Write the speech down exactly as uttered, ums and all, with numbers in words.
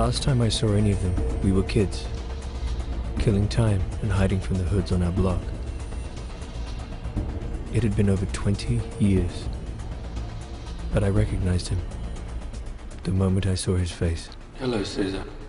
last time I saw any of them, we were kids, killing time and hiding from the hoods on our block. It had been over twenty years, but I recognized him the moment I saw his face. Hello, Caesar.